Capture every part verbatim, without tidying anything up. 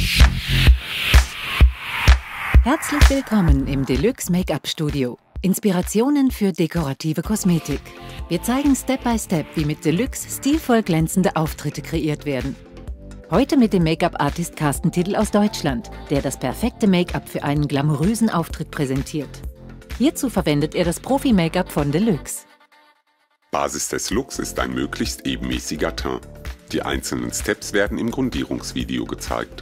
Herzlich willkommen im Deluxe Make-up Studio. Inspirationen für dekorative Kosmetik. Wir zeigen Step by Step, wie mit Deluxe stilvoll glänzende Auftritte kreiert werden. Heute mit dem Make-up-Artist Carsten Tittl aus Deutschland, der das perfekte Make-up für einen glamourösen Auftritt präsentiert. Hierzu verwendet er das Profi-Make-up von Deluxe. Basis des Looks ist ein möglichst ebenmäßiger Teint. Die einzelnen Steps werden im Grundierungsvideo gezeigt.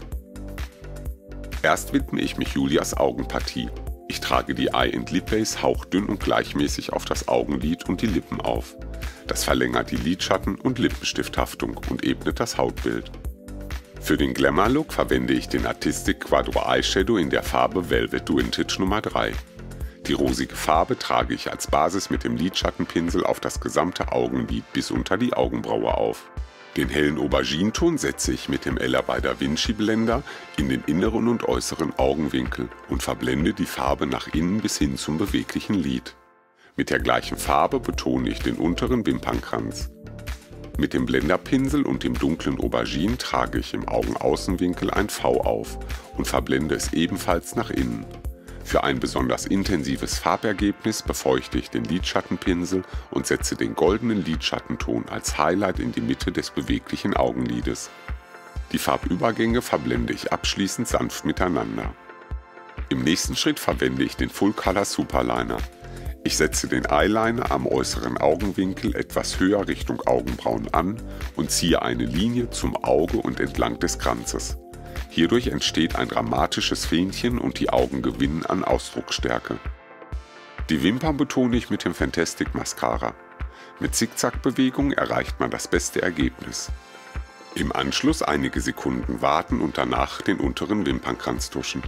Erst widme ich mich Julias Augenpartie. Ich trage die Eye and Lip Base hauchdünn und gleichmäßig auf das Augenlid und die Lippen auf. Das verlängert die Lidschatten- und Lippenstifthaftung und ebnet das Hautbild. Für den Glamour-Look verwende ich den Artistic Quadro Eyeshadow in der Farbe Velvet Vintage Nummer drei. Die rosige Farbe trage ich als Basis mit dem Lidschattenpinsel auf das gesamte Augenlid bis unter die Augenbraue auf. Den hellen Aubergine-Ton setze ich mit dem Ella by Da Vinci Blender in den inneren und äußeren Augenwinkel und verblende die Farbe nach innen bis hin zum beweglichen Lid. Mit der gleichen Farbe betone ich den unteren Wimpernkranz. Mit dem Blenderpinsel und dem dunklen Aubergine trage ich im Augenaußenwinkel ein V auf und verblende es ebenfalls nach innen. Für ein besonders intensives Farbergebnis befeuchte ich den Lidschattenpinsel und setze den goldenen Lidschattenton als Highlight in die Mitte des beweglichen Augenlides. Die Farbübergänge verblende ich abschließend sanft miteinander. Im nächsten Schritt verwende ich den Full Color Superliner. Ich setze den Eyeliner am äußeren Augenwinkel etwas höher Richtung Augenbrauen an und ziehe eine Linie zum Auge und entlang des Kranzes. Hierdurch entsteht ein dramatisches Fähnchen und die Augen gewinnen an Ausdrucksstärke. Die Wimpern betone ich mit dem Fantastic Mascara. Mit Zickzackbewegungen erreicht man das beste Ergebnis. Im Anschluss einige Sekunden warten und danach den unteren Wimpernkranz tuschen.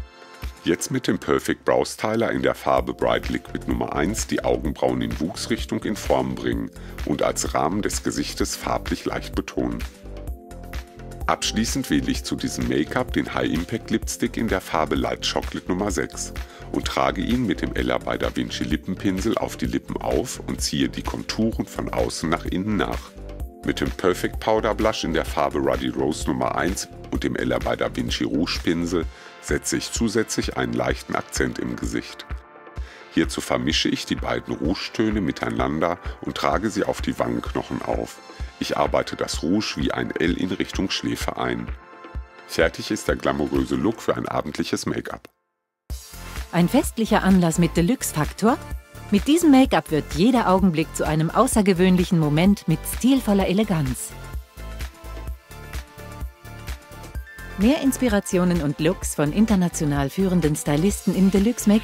Jetzt mit dem Perfect Brow Styler in der Farbe Bright Liquid Nummer eins die Augenbrauen in Wuchsrichtung in Form bringen und als Rahmen des Gesichtes farblich leicht betonen. Abschließend wähle ich zu diesem Make-up den High Impact Lipstick in der Farbe Light Chocolate Nummer sechs und trage ihn mit dem Ella by Da Vinci Lippenpinsel auf die Lippen auf und ziehe die Konturen von außen nach innen nach. Mit dem Perfect Powder Blush in der Farbe Ruddy Rose Nummer eins und dem Ella by Da Vinci Rouge Pinsel setze ich zusätzlich einen leichten Akzent im Gesicht. Hierzu vermische ich die beiden Rougetöne miteinander und trage sie auf die Wangenknochen auf. Ich arbeite das Rouge wie ein L in Richtung Schläfe ein. Fertig ist der glamouröse Look für ein abendliches Make-up. Ein festlicher Anlass mit Deluxe-Faktor? Mit diesem Make-up wird jeder Augenblick zu einem außergewöhnlichen Moment mit stilvoller Eleganz. Mehr Inspirationen und Looks von international führenden Stylisten im Deluxe Make-up